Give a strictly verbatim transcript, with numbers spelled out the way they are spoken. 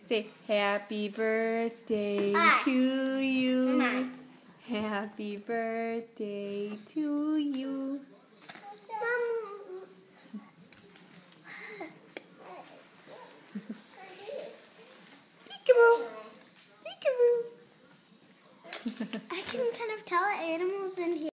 Say happy birthday Hi. to you. Hi. Happy birthday to you. Peekaboo. Peekaboo. I can kind of tell animals in here.